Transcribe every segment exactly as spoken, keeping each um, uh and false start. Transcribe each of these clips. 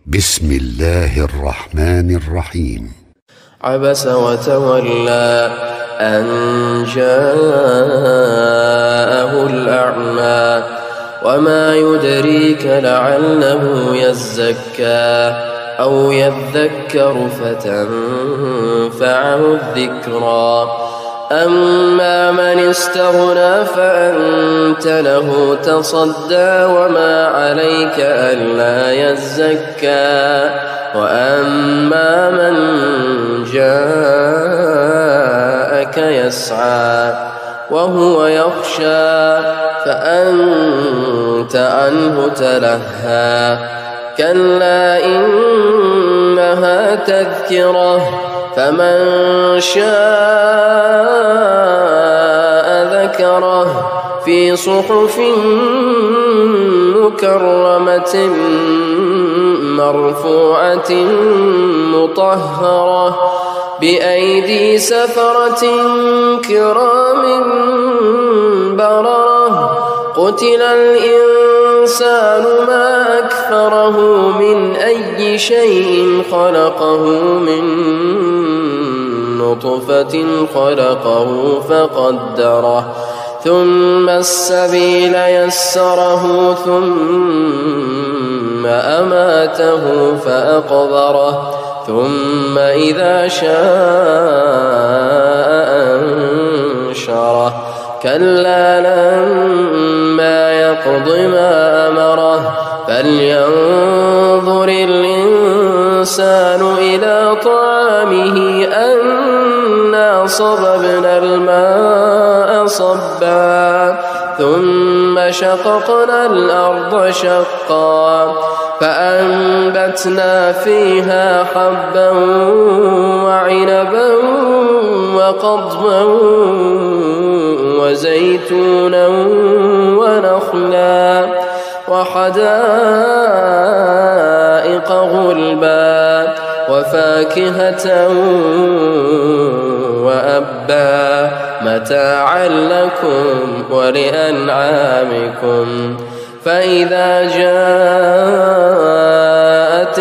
بسم الله الرحمن الرحيم. عبس وتولى أن جاءه الأعمى وما يدريك لعله يزكى أو يذكر فتنفعه الذكرى أما من استغنى فأنت له تصدى وما عليك ألا يزكى وأما من جاءك يسعى وهو يخشى فأنت عنه تلهى كلا إنها تذكرة فمن شاء ذكره في صحف مكرمة مرفوعة مطهرة بأيدي سفرة كرام بررة قتل الإنسان ما أكفره من أي شيء خلقه من نطفة خلقه فقدره ثم السبيل يسره ثم أماته فأقبره ثم إذا شاء أنشره كلا لما يقض ما أمره فلينظر الإنسان إلى طعامه أنا صببنا الماء صبا ثم شققنا الأرض شقا فأنبتنا فيها حبا وعنبا وقضبا وزيتونا ونخلا وحدائق غلبا وفاكهة وأبا متاعا لكم ولأنعامكم فإذا جاءت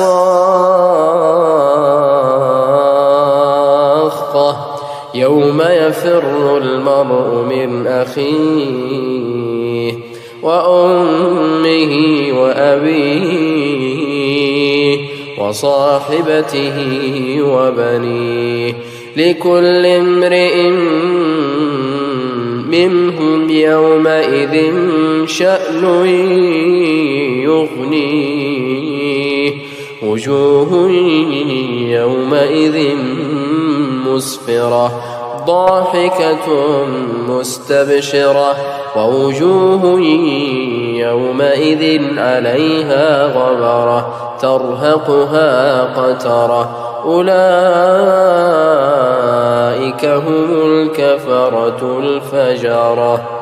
الصاخة يوم يفر المرء من أخيه وأمه وأبيه وصاحبته وبنيه لكل امرئ منهم يومئذ شأن يغنيه وجوه يومئذ مسفرة ضاحكة مستبشرة ووجوه يومئذ عليها غبرة ترهقها قترة أولئك هم الكفرة الفجرة.